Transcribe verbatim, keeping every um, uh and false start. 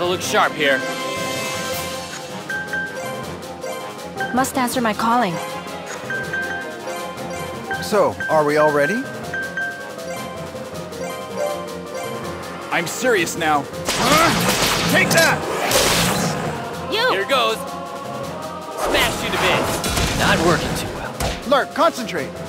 look sharp here. Must answer my calling. So, are we all ready? I'm serious now. Huh? Take that! You! Here goes. Smash you to bits. Not working too well. Lurk, concentrate.